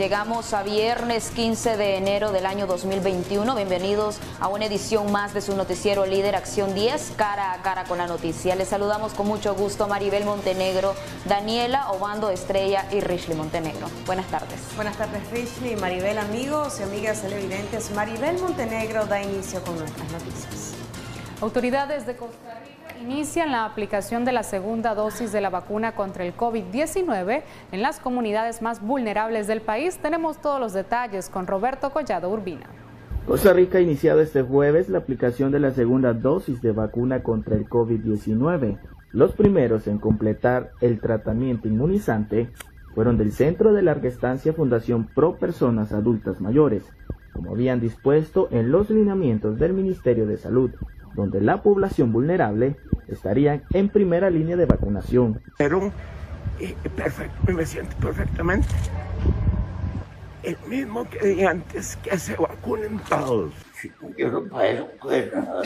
Llegamos a viernes 15 de enero del año 2021. Bienvenidos a una edición más de su noticiero líder Acción 10, cara a cara con la noticia. Les saludamos con mucho gusto Maribel Montenegro, Daniela Obando Estrella y Rishley Montenegro. Buenas tardes. Buenas tardes, Rishley, Maribel, amigos y amigas televidentes. Maribel Montenegro da inicio con nuestras noticias. Autoridades de Costa Rica inician la aplicación de la segunda dosis de la vacuna contra el COVID-19 en las comunidades más vulnerables del país. Tenemos todos los detalles con Roberto Collado Urbina. Costa Rica ha iniciado este jueves la aplicación de la segunda dosis de vacuna contra el COVID-19. Los primeros en completar el tratamiento inmunizante fueron del Centro de Larga Estancia Fundación Pro Personas Adultas Mayores, como habían dispuesto en los lineamientos del Ministerio de Salud, donde la población vulnerable estaría en primera línea de vacunación. Pero perfecto, me siento perfectamente. El mismo que dije antes, que se vacunen todos. Yo no puedo nada.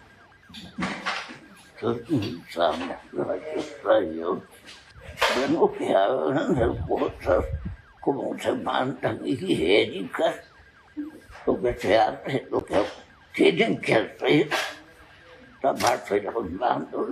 Estoy usando, gracias a Dios. Bueno, que hagan las cosas como se mandan, higiénicas, lo que se hace, lo que tienen que hacer. Taparse las manos,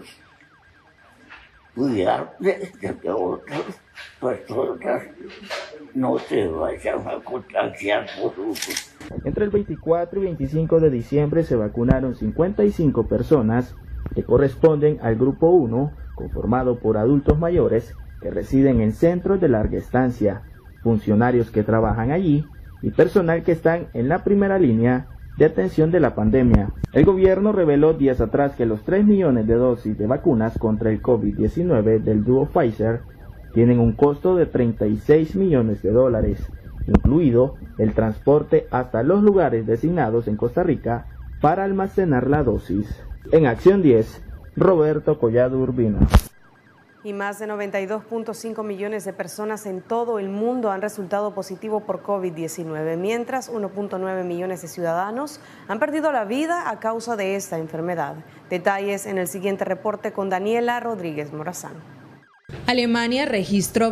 cuidarse de que otras personas no se vayan a contagiar por uno. Entre el 24 y 25 de diciembre se vacunaron 55 personas que corresponden al grupo 1, conformado por adultos mayores que residen en centros de larga estancia, funcionarios que trabajan allí y personal que están en la primera línea de atención de la pandemia. El gobierno reveló días atrás que los 3 millones de dosis de vacunas contra el COVID-19 del dúo Pfizer tienen un costo de $36 millones, incluido el transporte hasta los lugares designados en Costa Rica para almacenar la dosis. En Acción 10, Roberto Collado Urbina. Y más de 92.5 millones de personas en todo el mundo han resultado positivo por COVID-19, mientras 1.9 millones de ciudadanos han perdido la vida a causa de esta enfermedad. Detalles en el siguiente reporte con Daniela Rodríguez Morazán. Alemania registró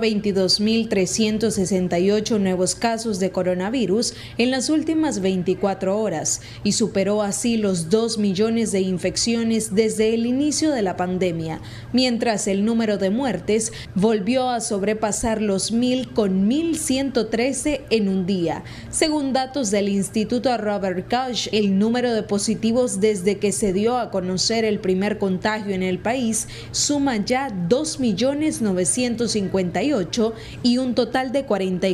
22.368 nuevos casos de coronavirus en las últimas 24 horas y superó así los 2 millones de infecciones desde el inicio de la pandemia, mientras el número de muertes volvió a sobrepasar los 1.000 con 1.113 en un día. Según datos del Instituto Robert Koch, el número de positivos desde que se dio a conocer el primer contagio en el país suma ya 2.958.000 y un total de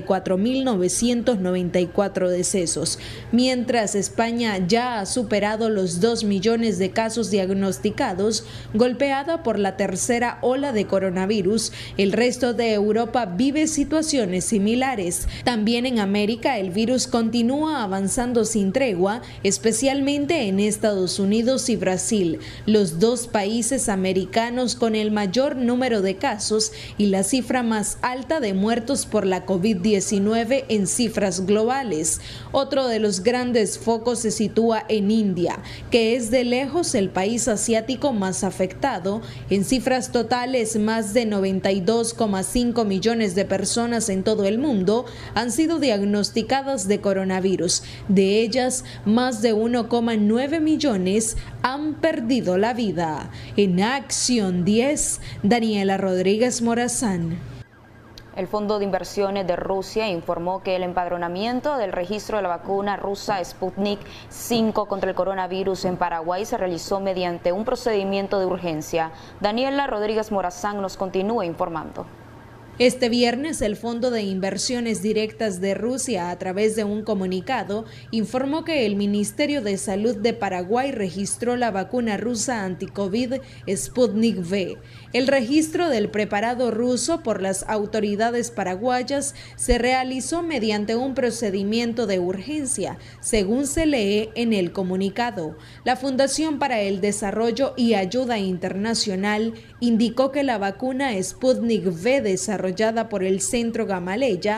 44.994 decesos, mientras España ya ha superado los 2 millones de casos diagnosticados, golpeada por la tercera ola de coronavirus. El resto de Europa vive situaciones similares. También en América el virus continúa avanzando sin tregua, especialmente en Estados Unidos y Brasil, los dos países americanos con el mayor número de casos y la cifra más alta de muertos por la COVID-19 en cifras globales. Otro de los grandes focos se sitúa en India, que es de lejos el país asiático más afectado. En cifras totales, más de 92,5 millones de personas en todo el mundo han sido diagnosticadas de coronavirus. De ellas, más de 1,9 millones han perdido la vida. En Acción 10, Daniela Rodríguez Morazán. El Fondo de Inversiones de Rusia informó que el empadronamiento del registro de la vacuna rusa Sputnik V contra el coronavirus en Paraguay se realizó mediante un procedimiento de urgencia. Daniela Rodríguez Morazán nos continúa informando. Este viernes, el Fondo de Inversiones Directas de Rusia, a través de un comunicado, informó que el Ministerio de Salud de Paraguay registró la vacuna rusa anti-COVID Sputnik V. El registro del preparado ruso por las autoridades paraguayas se realizó mediante un procedimiento de urgencia, según se lee en el comunicado. La Fundación para el Desarrollo y Ayuda Internacional indicó que la vacuna Sputnik V desarrollada por el Centro Gamaleya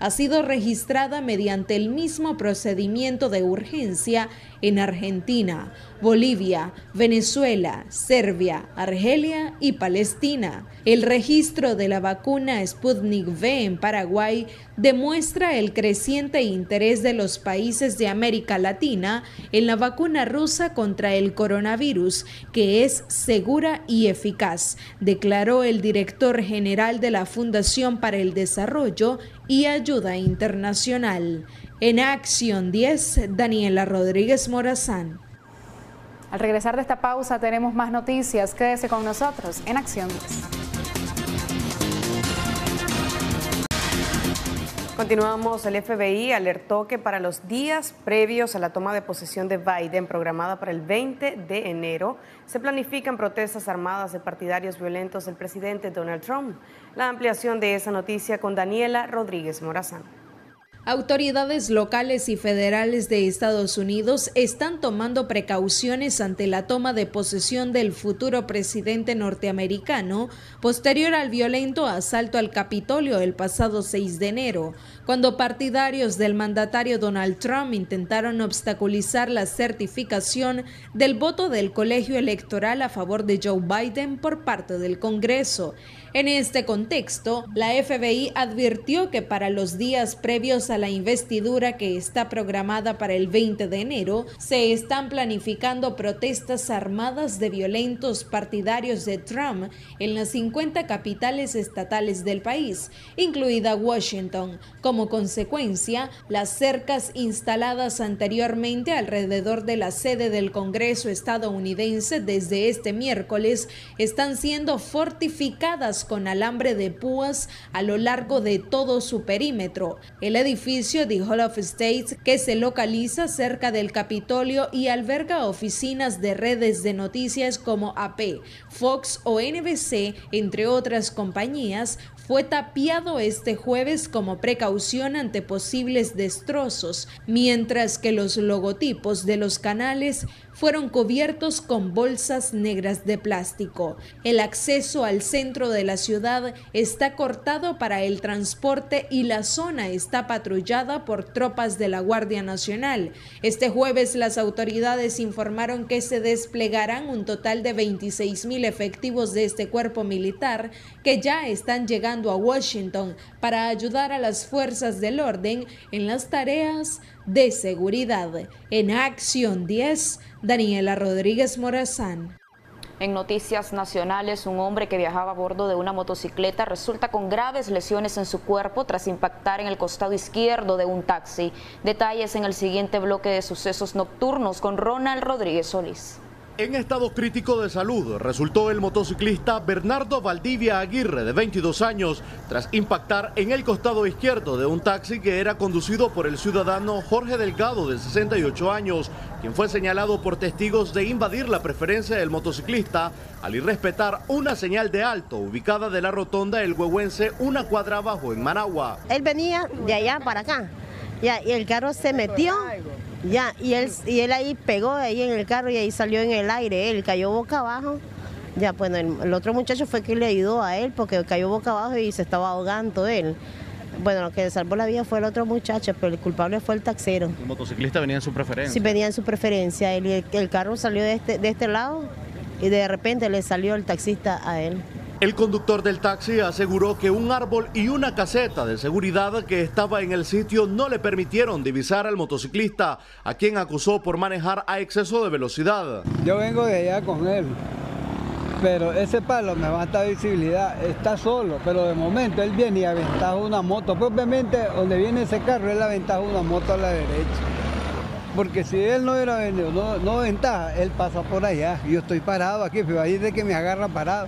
ha sido registrada mediante el mismo procedimiento de urgencia en Argentina, Bolivia, Venezuela, Serbia, Argelia y Palestina. El registro de la vacuna Sputnik V en Paraguay demuestra el creciente interés de los países de América Latina en la vacuna rusa contra el coronavirus, que es segura y eficaz, declaró el director general de la Fundación para el Desarrollo y Ayuda Internacional. En Acción 10, Daniela Rodríguez Morazán. Al regresar de esta pausa tenemos más noticias. Quédese con nosotros en Acción 10. Continuamos. El FBI alertó que para los días previos a la toma de posesión de Biden, programada para el 20 de enero, se planifican protestas armadas de partidarios violentos del presidente Donald Trump. La ampliación de esa noticia con Daniela Rodríguez Morazán. Autoridades locales y federales de Estados Unidos están tomando precauciones ante la toma de posesión del futuro presidente norteamericano posterior al violento asalto al Capitolio el pasado 6 de enero, cuando partidarios del mandatario Donald Trump intentaron obstaculizar la certificación del voto del colegio electoral a favor de Joe Biden por parte del Congreso. En este contexto, la FBI advirtió que para los días previos a la investidura, que está programada para el 20 de enero, se están planificando protestas armadas de violentos partidarios de Trump en las 50 capitales estatales del país, incluida Washington. Como consecuencia, las cercas instaladas anteriormente alrededor de la sede del Congreso estadounidense desde este miércoles están siendo fortificadas con alambre de púas a lo largo de todo su perímetro. El edificio de Hall of States, que se localiza cerca del Capitolio y alberga oficinas de redes de noticias como AP, Fox o NBC, entre otras compañías, fue tapiado este jueves como precaución ante posibles destrozos, mientras que los logotipos de los canales fueron cubiertos con bolsas negras de plástico. El acceso al centro de la ciudad está cortado para el transporte y la zona está patrullada por tropas de la Guardia Nacional. Este jueves las autoridades informaron que se desplegarán un total de 26,000 efectivos de este cuerpo militar que ya están llegando a Washington para ayudar a las fuerzas del orden en las tareas de seguridad. En Acción 10, Daniela Rodríguez Morazán. En noticias nacionales, un hombre que viajaba a bordo de una motocicleta resulta con graves lesiones en su cuerpo tras impactar en el costado izquierdo de un taxi. Detalles en el siguiente bloque de sucesos nocturnos con Ronald Rodríguez Solís. En estado crítico de salud resultó el motociclista Bernardo Valdivia Aguirre, de 22 años, tras impactar en el costado izquierdo de un taxi que era conducido por el ciudadano Jorge Delgado, de 68 años, quien fue señalado por testigos de invadir la preferencia del motociclista al irrespetar una señal de alto ubicada de la rotonda El Huehuense, una cuadra abajo en Managua. Él venía de allá para acá, ya, y el carro se metió. Ya, y él ahí pegó ahí en el carro y ahí salió en el aire, él cayó boca abajo. Ya, bueno, el otro muchacho fue que le ayudó a él porque cayó boca abajo y se estaba ahogando él. Bueno, lo que salvó la vida fue el otro muchacho, pero el culpable fue el taxero. ¿El motociclista venía en su preferencia? Sí, venía en su preferencia. El carro salió de este lado y de repente le salió el taxista a él. El conductor del taxi aseguró que un árbol y una caseta de seguridad que estaba en el sitio no le permitieron divisar al motociclista, a quien acusó por manejar a exceso de velocidad. Yo vengo de allá con él, pero ese palo me mata visibilidad, está solo, pero de momento él viene y aventaja una moto. Propiamente donde viene ese carro, él aventaja una moto a la derecha. Porque si él no hubiera venido, no aventaja, él pasa por allá. Yo estoy parado aquí, pero ahí es de que me agarra parado.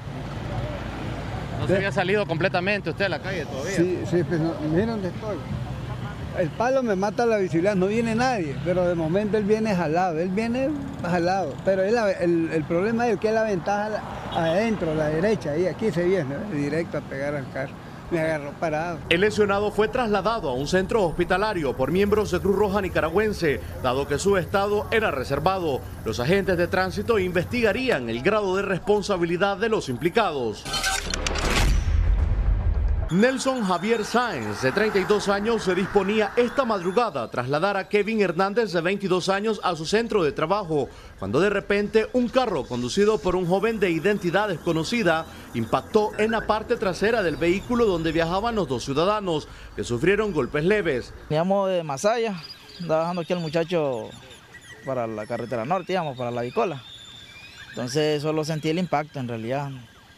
¿No se había salido completamente usted a la calle todavía? Sí, pues no, miren dónde estoy. El palo me mata la visibilidad, no viene nadie, pero de momento él viene jalado, pero el problema es que él aventaja adentro, a la derecha, y aquí se viene directo a pegar al carro. Me agarró parado. El lesionado fue trasladado a un centro hospitalario por miembros de Cruz Roja nicaragüense, dado que su estado era reservado. Los agentes de tránsito investigarían el grado de responsabilidad de los implicados. Nelson Javier Sáenz, de 32 años, se disponía esta madrugada a trasladar a Kevin Hernández, de 22 años, a su centro de trabajo, cuando de repente un carro conducido por un joven de identidad desconocida impactó en la parte trasera del vehículo donde viajaban los dos ciudadanos, que sufrieron golpes leves. Veníamos de Masaya, andaba bajando aquí el muchacho para la carretera norte, digamos, para la Bicola. Entonces solo sentí el impacto en realidad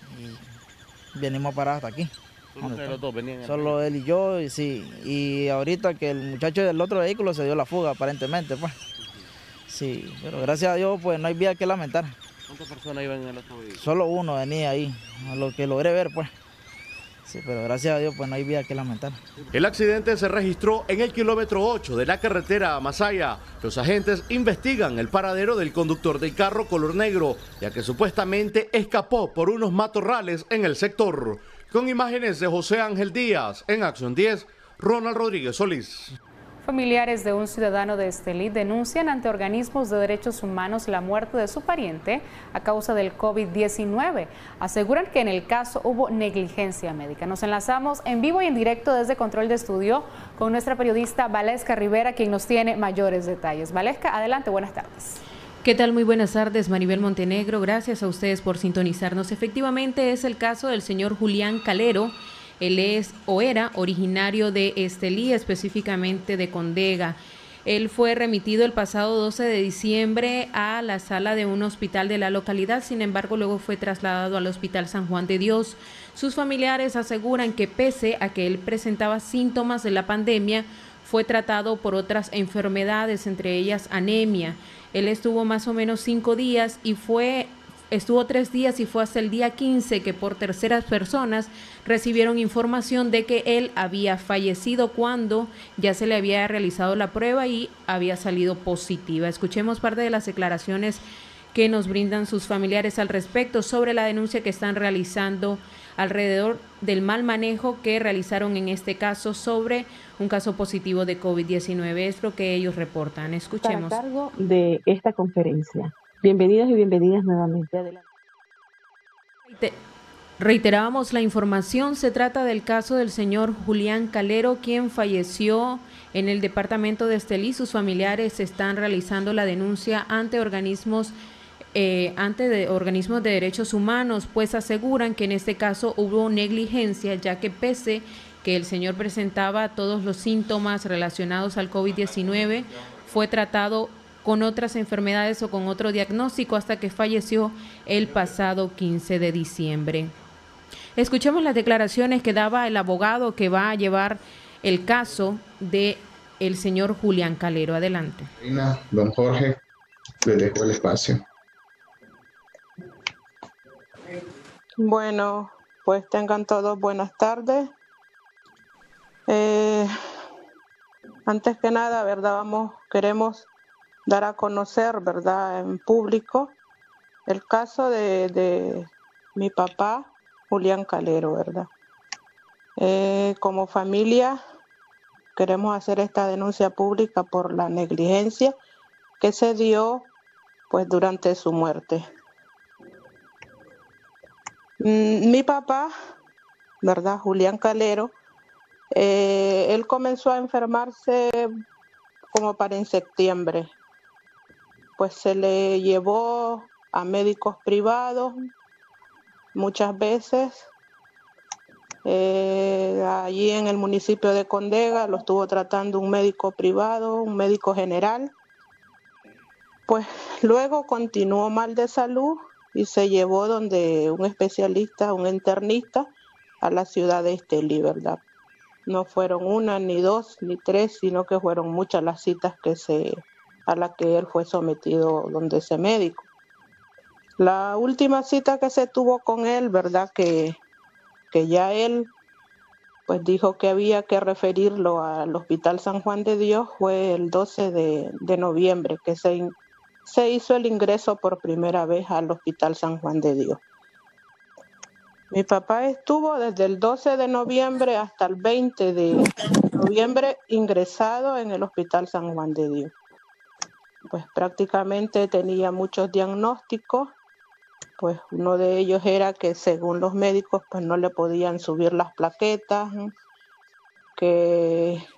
y venimos a parar hasta aquí. Los dos venían. Solo él y yo, y sí. Y ahorita que el muchacho del otro vehículo se dio la fuga, aparentemente, pues. Sí, pero gracias a Dios, pues no hay vida que lamentar. ¿Cuántas personas iban en el otro vehículo? Solo uno venía ahí, a lo que logré ver, pues. Sí, pero gracias a Dios, pues no hay vida que lamentar. El accidente se registró en el kilómetro 8 de la carretera a Masaya. Los agentes investigan el paradero del conductor del carro color negro, ya que supuestamente escapó por unos matorrales en el sector. Con imágenes de José Ángel Díaz, en Acción 10, Ronald Rodríguez Solís. Familiares de un ciudadano de Estelí denuncian ante organismos de derechos humanos la muerte de su pariente a causa del COVID-19. Aseguran que en el caso hubo negligencia médica. Nos enlazamos en vivo y en directo desde Control de Estudio con nuestra periodista Valesca Rivera, quien nos tiene mayores detalles. Valesca, adelante, buenas tardes. ¿Qué tal? Muy buenas tardes, Maribel Montenegro. Gracias a ustedes por sintonizarnos. Efectivamente es el caso del señor Julián Calero. Él es o era originario de Estelí, específicamente de Condega. Él fue remitido el pasado 12 de diciembre a la sala de un hospital de la localidad, sin embargo luego fue trasladado al Hospital San Juan de Dios. Sus familiares aseguran que pese a que él presentaba síntomas de la pandemia, fue tratado por otras enfermedades, entre ellas anemia. Él estuvo más o menos 5 días y estuvo 3 días y fue hasta el día 15 que por terceras personas recibieron información de que él había fallecido cuando ya se le había realizado la prueba y había salido positiva. Escuchemos parte de las declaraciones que nos brindan sus familiares al respecto sobre la denuncia que están realizando alrededor del mal manejo que realizaron en este caso sobre un caso positivo de COVID-19. Es lo que ellos reportan. Escuchemos. Para cargo de esta conferencia. Bienvenidos y bienvenidas nuevamente. Adelante. Reiterábamos la información. Se trata del caso del señor Julián Calero, quien falleció en el departamento de Estelí. Sus familiares están realizando la denuncia ante organismos de derechos humanos, pues aseguran que en este caso hubo negligencia, ya que pese que el señor presentaba todos los síntomas relacionados al COVID-19, fue tratado con otras enfermedades o con otro diagnóstico hasta que falleció el pasado 15 de diciembre. Escuchemos las declaraciones que daba el abogado que va a llevar el caso de el señor Julián Calero. Adelante. Don Jorge, le dejo el espacio. Bueno, pues tengan todos buenas tardes. Antes que nada, ¿verdad? Queremos dar a conocer, ¿verdad?, en público el caso de mi papá, Julián Calero, ¿verdad? Como familia queremos hacer esta denuncia pública por la negligencia que se dio pues durante su muerte. Mi papá, ¿verdad?, Julián Calero, él comenzó a enfermarse como para en septiembre. Pues se le llevó a médicos privados muchas veces. Allí en el municipio de Condega lo estuvo tratando un médico privado, un médico general. Pues luego continuó mal de salud y se llevó donde un especialista, un internista, a la ciudad de Estelí, ¿verdad? No fueron 1, ni 2, ni 3, sino que fueron muchas las citas a las que él fue sometido donde ese médico. La última cita que se tuvo con él, ¿verdad?, que ya él pues dijo que había que referirlo al Hospital San Juan de Dios, fue el 12 de noviembre que se hizo el ingreso por primera vez al Hospital San Juan de Dios. Mi papá estuvo desde el 12 de noviembre hasta el 20 de noviembre ingresado en el Hospital San Juan de Dios. Pues prácticamente tenía muchos diagnósticos Pues uno de ellos era que según los médicos pues no le podían subir las plaquetas, que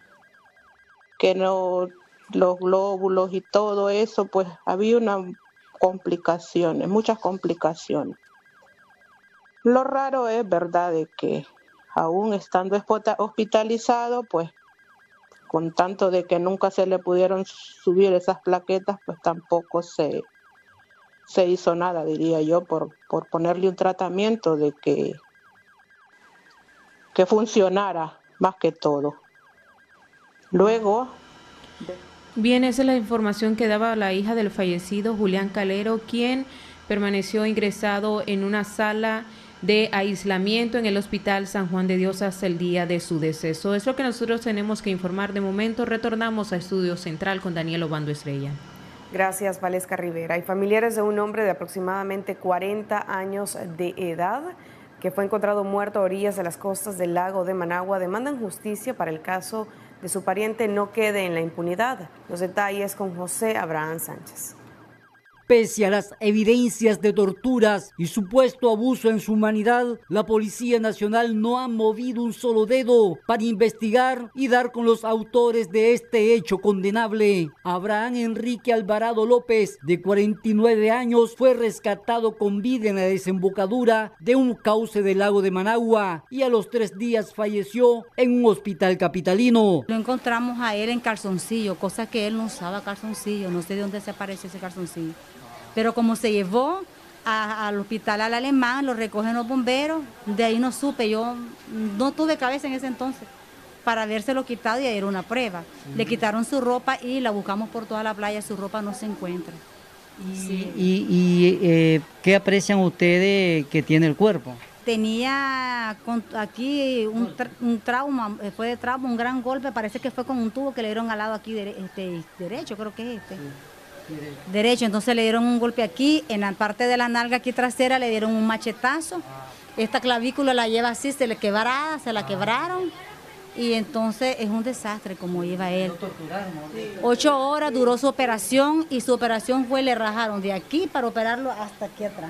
no, los glóbulos y todo eso, pues había muchas complicaciones. Lo raro es, verdad, de que aún estando hospitalizado, pues con tanto de que nunca se le pudieron subir esas plaquetas, pues tampoco se hizo nada, diría yo, por ponerle un tratamiento de que funcionara más que todo. Luego... Bien, esa es la información que daba la hija del fallecido, Julián Calero, quien permaneció ingresado en una sala de aislamiento en el Hospital San Juan de Dios hasta el día de su deceso. Es lo que nosotros tenemos que informar de momento. Retornamos a Estudio Central con Daniel Obando Estrella. Gracias, Valesca Rivera. Y familiares de un hombre de aproximadamente 40 años de edad que fue encontrado muerto a orillas de las costas del lago de Managua demandan justicia para el caso de su pariente no quede en la impunidad. Los detalles con José Abraham Sánchez. Pese a las evidencias de torturas y supuesto abuso en su humanidad, la Policía Nacional no ha movido un solo dedo para investigar y dar con los autores de este hecho condenable. Abraham Enrique Alvarado López, de 49 años, fue rescatado con vida en la desembocadura de un cauce del lago de Managua y a los 3 días falleció en un hospital capitalino. Lo encontramos a él en calzoncillo, cosa que él no usaba calzoncillo, no sé de dónde se apareció ese calzoncillo. Pero como se llevó al hospital al Alemán, lo recogen los bomberos, de ahí no supe, yo no tuve cabeza en ese entonces para habérselo quitado y era una prueba. Le quitaron su ropa y la buscamos por toda la playa, su ropa no se encuentra. ¿Qué aprecian ustedes que tiene el cuerpo? Tenía aquí un trauma, fue de trauma, un gran golpe, parece que fue con un tubo que le dieron al lado aquí derecho, creo que es este. Derecho, entonces le dieron un golpe aquí, en la parte de la nalga aquí trasera le dieron un machetazo, esta clavícula la lleva así, se la quebraron y entonces es un desastre como iba él. 8 horas duró su operación y su operación fue, le rajaron de aquí para operarlo hasta aquí atrás.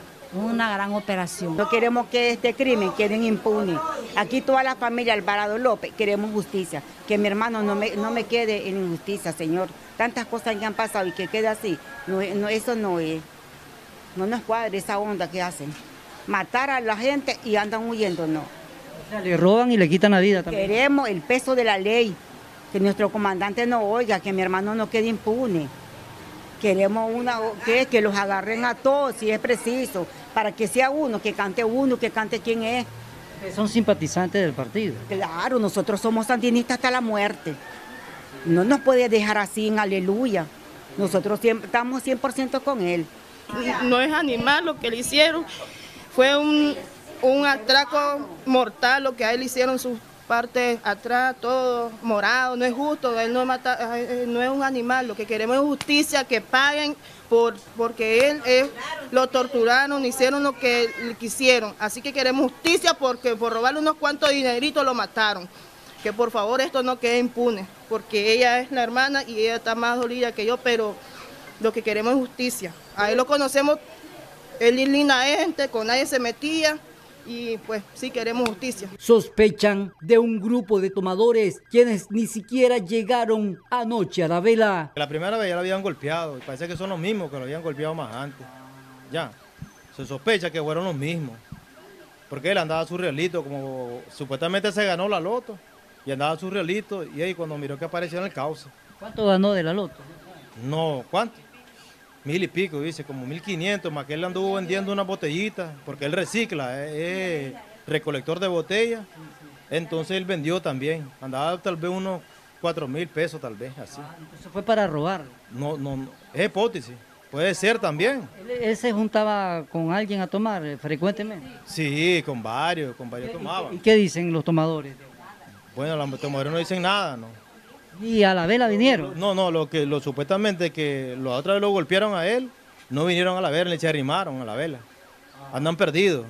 Una gran operación. No queremos que este crimen quede impune. Aquí toda la familia Alvarado López queremos justicia. Que mi hermano no me quede en injusticia, señor. Tantas cosas que han pasado y que quede así. Eso no es. No nos cuadra esa onda que hacen. Matar a la gente y andan huyendo, no. O sea, le roban y le quitan la vida también. Queremos el peso de la ley. Que nuestro comandante no oiga, que mi hermano no quede impune. Queremos que los agarren a todos si es preciso, para que sea uno, que cante quién es. Son simpatizantes del partido. Claro, nosotros somos sandinistas hasta la muerte. No nos puede dejar así en aleluya. Nosotros estamos 100% con él. No es animal lo que le hicieron, fue un atraco mortal lo que a él le hicieron sus partes atrás, todo morado, no es justo, él no es un animal, lo que queremos es justicia, que paguen porque lo torturaron, hicieron lo que le quisieron, así que queremos justicia porque por robarle unos cuantos dineritos lo mataron, que por favor esto no quede impune, porque ella es la hermana y ella está más dolida que yo, pero lo que queremos es justicia, a él lo conocemos, él es linda gente, con nadie se metía, y pues sí queremos justicia. Sospechan de un grupo de tomadores quienes ni siquiera llegaron anoche a la vela. La primera vez ya lo habían golpeado y parece que son los mismos que lo habían golpeado más antes. Ya, se sospecha que fueron los mismos. Porque él andaba surrealito, como supuestamente se ganó la loto y andaba surrealito y ahí cuando miró que apareció en el cauce. ¿Cuánto ganó de la loto? No, ¿cuánto? 1000 y pico, dice, como 1500, más que él anduvo vendiendo una botellita, porque él recicla, es recolector de botellas, entonces él vendió también, andaba tal vez unos 4000 pesos tal vez, así. ¿Eso fue para robar? No, es hipótesis, puede ser también. ¿Él se juntaba con alguien a tomar frecuentemente? Sí, con varios tomaban. ¿Y qué dicen los tomadores? Bueno, los tomadores no dicen nada, ¿no? ¿Y a la vela vinieron? No, lo supuestamente que la otra vez lo golpearon a él, no vinieron a la vela, se arrimaron a la vela. Andan perdidos.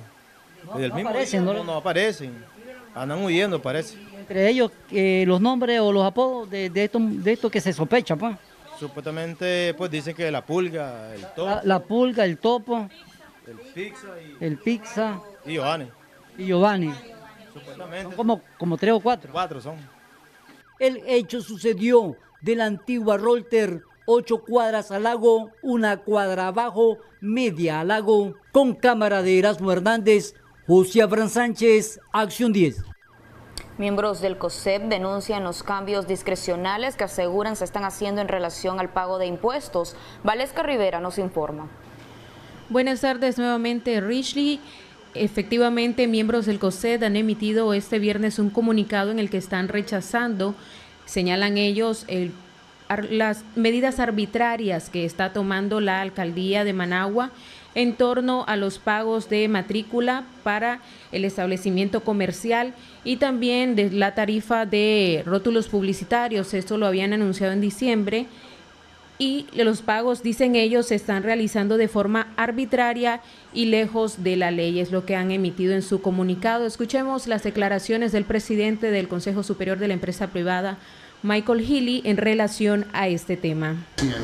No aparecen, andan huyendo, parece. Entre ellos, los nombres o los apodos de esto que se sospecha, pues. Supuestamente, pues dicen que la pulga, el topo. La pulga, el topo. el Pizza y Giovanni. Supuestamente. Son como 3 o 4. 4 son. El hecho sucedió de la antigua Rolter, 8 cuadras al lago, 1 cuadra abajo, media al lago. Con cámara de Erasmo Hernández, José Abraham Sánchez, Acción 10. Miembros del COSEP denuncian los cambios discrecionales que aseguran se están haciendo en relación al pago de impuestos. Valesca Rivera nos informa. Buenas tardes nuevamente, Richly. Efectivamente, miembros del COSEP han emitido este viernes un comunicado en el que están rechazando, señalan ellos, las medidas arbitrarias que está tomando la alcaldía de Managua en torno a los pagos de matrícula para el establecimiento comercial y también de la tarifa de rótulos publicitarios. Esto lo habían anunciado en diciembre y los pagos, dicen ellos, se están realizando de forma arbitraria y lejos de la ley, es lo que han emitido en su comunicado. Escuchemos las declaraciones del presidente del Consejo Superior de la Empresa Privada, Michael Healy, en relación a este tema.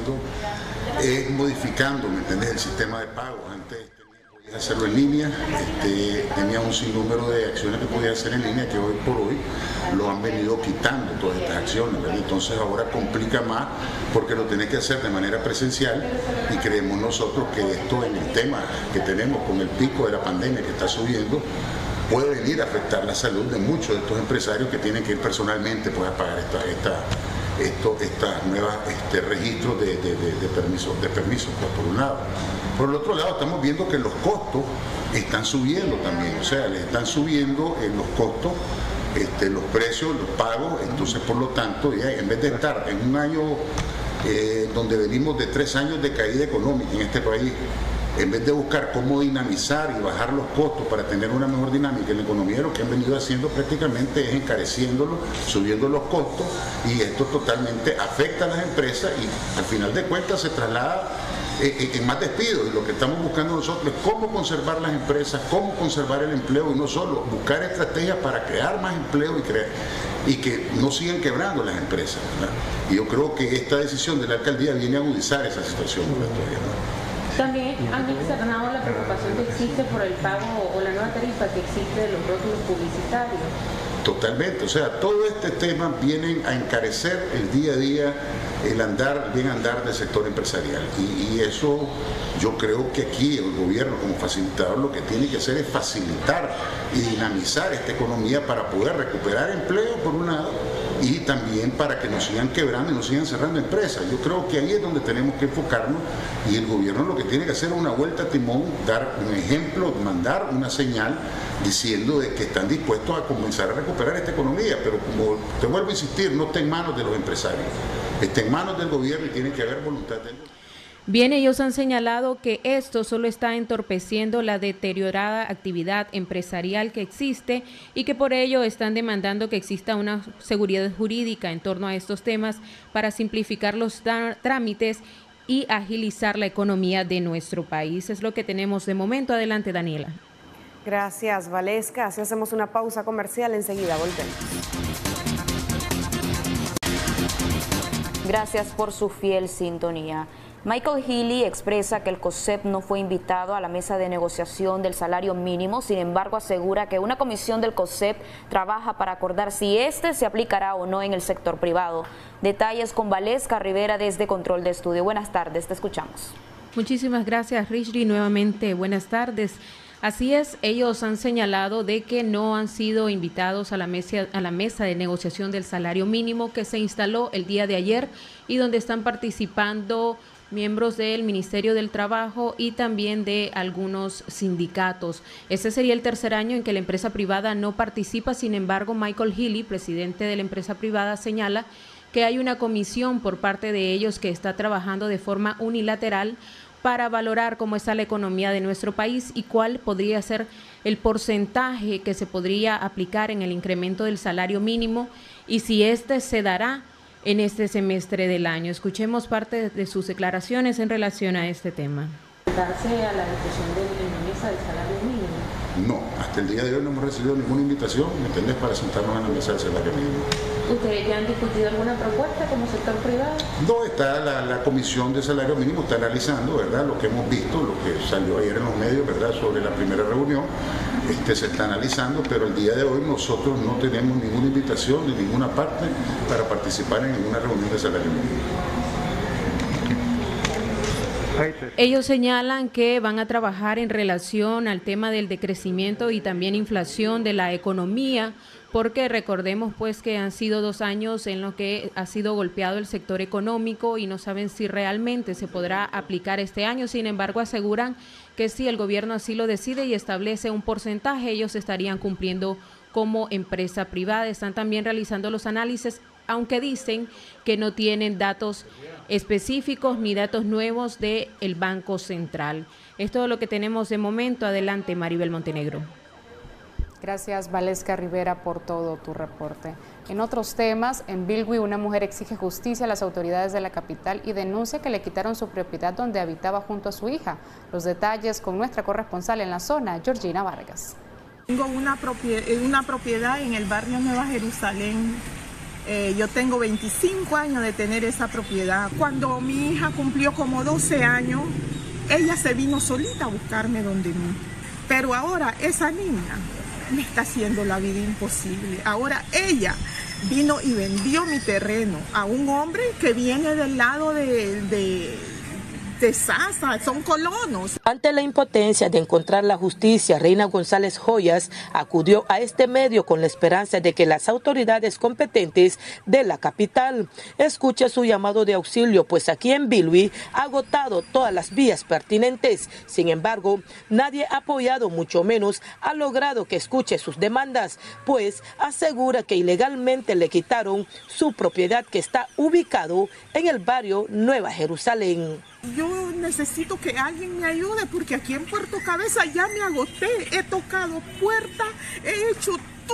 Modificando, ¿me entendés?, el sistema de pagos. Antes podías hacerlo en línea, tenía un sinnúmero de acciones que podías hacer en línea que hoy por hoy lo han venido quitando todas estas acciones, ¿verdad? Entonces ahora complica más porque lo tenés que hacer de manera presencial y creemos nosotros que esto en el tema que tenemos con el pico de la pandemia que está subiendo puede venir a afectar la salud de muchos de estos empresarios que tienen que ir personalmente pues, a pagar estas nuevas registros de permisos pues, por un lado. Por el otro lado, estamos viendo que los costos están subiendo también, o sea, les están subiendo los costos, los precios, los pagos. Entonces, por lo tanto, ya en vez de estar en un año donde venimos de 3 años de caída económica en este país, en vez de buscar cómo dinamizar y bajar los costos para tener una mejor dinámica en la economía, lo que han venido haciendo prácticamente es encareciéndolo, subiendo los costos, y esto totalmente afecta a las empresas y al final de cuentas se traslada en más despidos. Y lo que estamos buscando nosotros es cómo conservar las empresas, cómo conservar el empleo y no solo buscar estrategias para crear más empleo y que no sigan quebrando las empresas, ¿verdad? Y yo creo que esta decisión de la alcaldía viene a agudizar esa situación, ¿verdad? También han externado la preocupación que existe por el pago o la nueva tarifa que existe de los rótulos publicitarios. Totalmente, o sea, todo este tema viene a encarecer el día a día, el bien andar del sector empresarial. Y eso yo creo que aquí el gobierno como facilitador lo que tiene que hacer es facilitar y dinamizar esta economía para poder recuperar empleo por un lado y también para que no sigan quebrando y no sigan cerrando empresas. Yo creo que ahí es donde tenemos que enfocarnos y el gobierno lo que tiene que hacer es una vuelta a timón, dar un ejemplo, mandar una señal diciendo de que están dispuestos a comenzar a recuperar esta economía, pero como te vuelvo a insistir, no está en manos de los empresarios, está en manos del gobierno y tiene que haber voluntad del gobierno. Bien, ellos han señalado que esto solo está entorpeciendo la deteriorada actividad empresarial que existe y que por ello están demandando que exista una seguridad jurídica en torno a estos temas para simplificar los trámites y agilizar la economía de nuestro país. Es lo que tenemos de momento. Adelante, Daniela. Gracias, Valesca. Así hacemos una pausa comercial, enseguida volvemos. Gracias por su fiel sintonía. Michael Healy expresa que el COSEP no fue invitado a la mesa de negociación del salario mínimo, sin embargo asegura que una comisión del COSEP trabaja para acordar si este se aplicará o no en el sector privado. Detalles con Valesca Rivera desde Control de Estudio. Buenas tardes, te escuchamos. Muchísimas gracias, Richly. Nuevamente, buenas tardes. Así es, ellos han señalado de que no han sido invitados a la mesa de negociación del salario mínimo que se instaló el día de ayer y donde están participando miembros del Ministerio del Trabajo y también de algunos sindicatos. Este sería el tercer año en que la empresa privada no participa. Sin embargo, Michael Healy, presidente de la empresa privada, señala que hay una comisión por parte de ellos que está trabajando de forma unilateral para valorar cómo está la economía de nuestro país y cuál podría ser el porcentaje que se podría aplicar en el incremento del salario mínimo y si este se dará en este semestre del año. Escuchemos parte de sus declaraciones en relación a este tema. ¿Darse a la discusión de la mesa del salario mínimo? No, hasta el día de hoy no hemos recibido ninguna invitación, ¿me entendés?, para sentarnos en la mesa del salario mínimo. ¿Ustedes ya han discutido alguna propuesta como sector privado? No, está la Comisión de Salario Mínimo, está analizando, ¿verdad?, lo que hemos visto, lo que salió ayer en los medios, ¿verdad?, sobre la primera reunión. Se está analizando, pero el día de hoy nosotros no tenemos ninguna invitación de ninguna parte para participar en ninguna reunión de salario mínimo. Ellos señalan que van a trabajar en relación al tema del decrecimiento y también inflación de la economía, porque recordemos pues que han sido 2 años en los que ha sido golpeado el sector económico y no saben si realmente se podrá aplicar este año. Sin embargo, aseguran que si el gobierno así lo decide y establece un porcentaje, ellos estarían cumpliendo como empresa privada. Están también realizando los análisis, aunque dicen que no tienen datos específicos ni datos nuevos del Banco Central. Es todo lo que tenemos de momento. Adelante, Maribel Montenegro. Gracias, Valesca Rivera, por todo tu reporte. En otros temas, en Bilwi, una mujer exige justicia a las autoridades de la capital y denuncia que le quitaron su propiedad donde habitaba junto a su hija. Los detalles con nuestra corresponsal en la zona, Georgina Vargas. Tengo una propiedad en el barrio Nueva Jerusalén. Yo tengo 25 años de tener esa propiedad. Cuando mi hija cumplió como 12 años, ella se vino solita a buscarme donde mí. Pero ahora esa niña me está haciendo la vida imposible. Ahora ella vino y vendió mi terreno a un hombre que viene del lado de Sasa, son colonos. Ante la impotencia de encontrar la justicia, Reina González Joyas acudió a este medio con la esperanza de que las autoridades competentes de la capital escuchen su llamado de auxilio, pues aquí en Bilwi ha agotado todas las vías pertinentes. Sin embargo, nadie ha apoyado, mucho menos ha logrado que escuche sus demandas, pues asegura que ilegalmente le quitaron su propiedad que está ubicado en el barrio Nueva Jerusalén. Yo necesito que alguien me ayude porque aquí en Puerto Cabeza ya me agoté, he tocado puertas, he hecho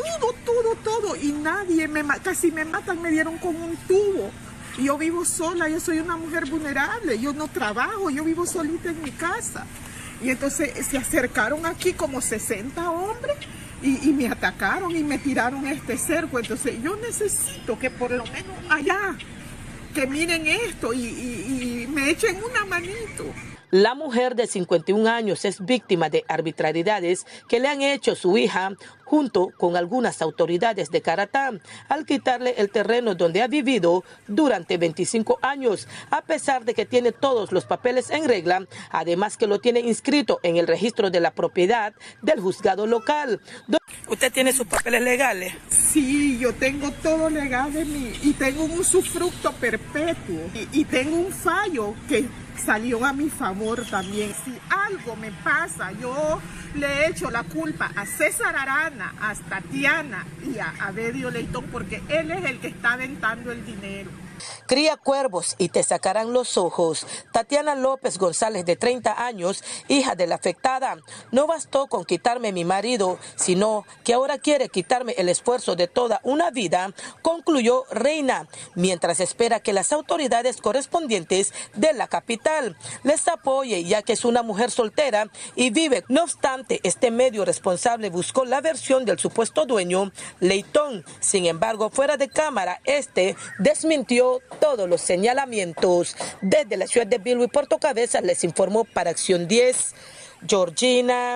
todo y nadie, casi me matan, me dieron con un tubo. Yo vivo sola, yo soy una mujer vulnerable, yo no trabajo, yo vivo solita en mi casa. Y entonces se acercaron aquí como 60 hombres y me atacaron y me tiraron este cerco. Entonces yo necesito que por lo menos allá que miren esto y me echen una manito. La mujer de 51 años es víctima de arbitrariedades que le han hecho su hija junto con algunas autoridades de Caratá al quitarle el terreno donde ha vivido durante 25 años, a pesar de que tiene todos los papeles en regla, además que lo tiene inscrito en el registro de la propiedad del juzgado local. ¿Usted tiene sus papeles legales? Sí, yo tengo todo legal de mí y tengo un usufructo perpetuo y tengo un fallo que salió a mi favor también. Si algo me pasa, yo le echo la culpa a César Arana, a Tatiana y a Bedio Leitón, porque él es el que está aventando el dinero. Cría cuervos y te sacarán los ojos. Tatiana López González, de 30 años, hija de la afectada. No bastó con quitarme mi marido, sino que ahora quiere quitarme el esfuerzo de toda una vida, concluyó Reina, mientras espera que las autoridades correspondientes de la capital les apoye, ya que es una mujer soltera y vive. No obstante, este medio responsable buscó la versión del supuesto dueño, Leitón. Sin embargo, fuera de cámara, desmintió todos los señalamientos. Desde la ciudad de Bilwi, Puerto Cabeza, les informó para Acción 10, Georgina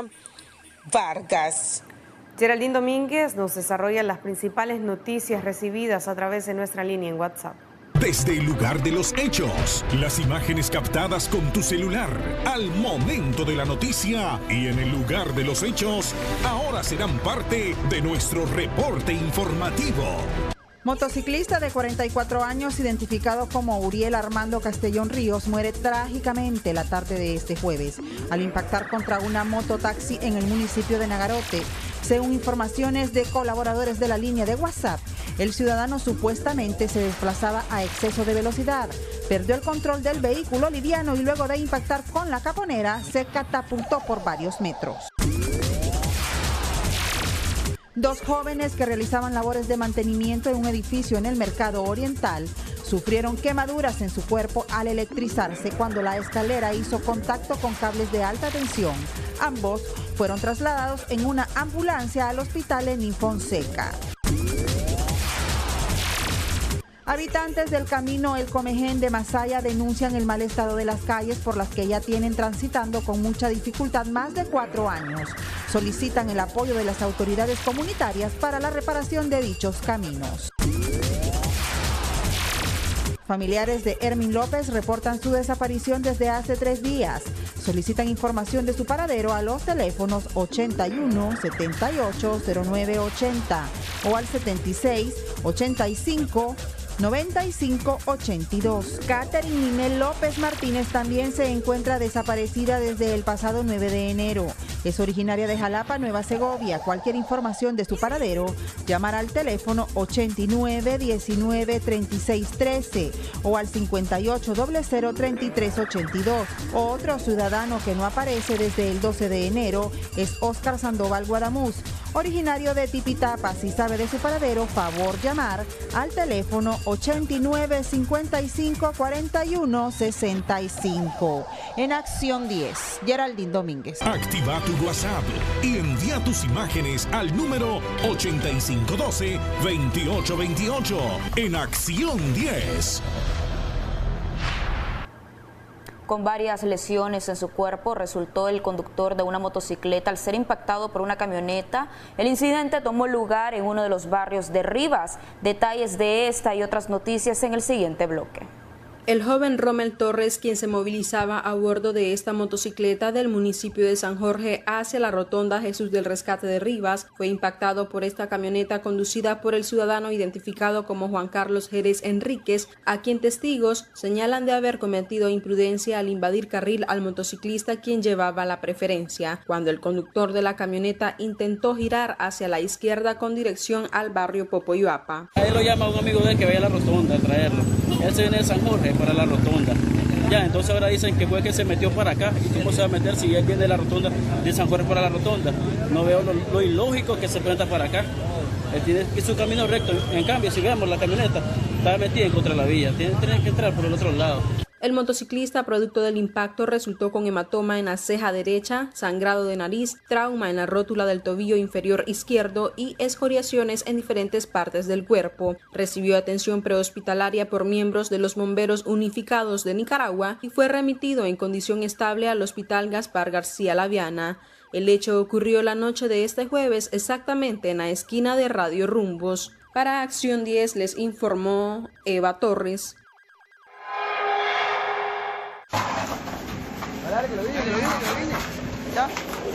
Vargas. Geraldine Domínguez nos desarrolla las principales noticias recibidas a través de nuestra línea en WhatsApp. Desde el lugar de los hechos, las imágenes captadas con tu celular al momento de la noticia y en el lugar de los hechos, ahora serán parte de nuestro reporte informativo. Motociclista de 44 años, identificado como Uriel Armando Castellón Ríos, muere trágicamente la tarde de este jueves al impactar contra una mototaxi en el municipio de Nagarote. Según informaciones de colaboradores de la línea de WhatsApp, el ciudadano supuestamente se desplazaba a exceso de velocidad, perdió el control del vehículo liviano y luego de impactar con la caponera se catapultó por varios metros. 2 jóvenes que realizaban labores de mantenimiento en un edificio en el Mercado Oriental sufrieron quemaduras en su cuerpo al electrizarse cuando la escalera hizo contacto con cables de alta tensión. Ambos fueron trasladados en una ambulancia al hospital en Fonseca. Habitantes del camino El Comején de Masaya denuncian el mal estado de las calles por las que ya tienen transitando con mucha dificultad más de 4 años. Solicitan el apoyo de las autoridades comunitarias para la reparación de dichos caminos. Familiares de Hermin López reportan su desaparición desde hace 3 días. Solicitan información de su paradero a los teléfonos 81 78 09 80 o al 76 85 95 82. Catherine Ninel López Martínez también se encuentra desaparecida desde el pasado 9 de enero. Es originaria de Jalapa, Nueva Segovia. Cualquier información de su paradero, llamar al teléfono 89 19 36 13 o al 58 00 33 82. Otro ciudadano que no aparece desde el 12 de enero es Óscar Sandoval Guadamuz, originario de Tipitapa. Si sabe de su paradero, favor llamar al teléfono 89 55 41 65. En Acción 10, Geraldine Domínguez. Activa tu WhatsApp y envía tus imágenes al número 8512-2828. En Acción 10. Con varias lesiones en su cuerpo resultó el conductor de una motocicleta al ser impactado por una camioneta. El incidente tomó lugar en uno de los barrios de Rivas. Detalles de esta y otras noticias en el siguiente bloque. El joven Rommel Torres, quien se movilizaba a bordo de esta motocicleta del municipio de San Jorge hacia la rotonda Jesús del Rescate de Rivas, fue impactado por esta camioneta conducida por el ciudadano identificado como Juan Carlos Jerez Enríquez, a quien testigos señalan de haber cometido imprudencia al invadir carril al motociclista quien llevaba la preferencia, cuando el conductor de la camioneta intentó girar hacia la izquierda con dirección al barrio Popoyuapa. Ahí lo llama un amigo de él que vaya a la rotonda a traerlo. Él se viene de San Jorge para la rotonda. Ya, entonces ahora dicen que fue que se metió para acá. ¿Y cómo se va a meter si él viene de la rotonda de San Jorge para la rotonda? No veo lo ilógico que se presenta para acá. Él tiene que su camino recto. En cambio, si vemos la camioneta, está metida en contra de la vía. Tiene que entrar por el otro lado. El motociclista, producto del impacto, resultó con hematoma en la ceja derecha, sangrado de nariz, trauma en la rótula del tobillo inferior izquierdo y escoriaciones en diferentes partes del cuerpo. Recibió atención prehospitalaria por miembros de los Bomberos Unificados de Nicaragua y fue remitido en condición estable al Hospital Gaspar García Laviana. El hecho ocurrió la noche de este jueves, exactamente en la esquina de Radio Rumbos. Para Acción 10 les informó Eva Torres. Dale, que lo vine. Ya.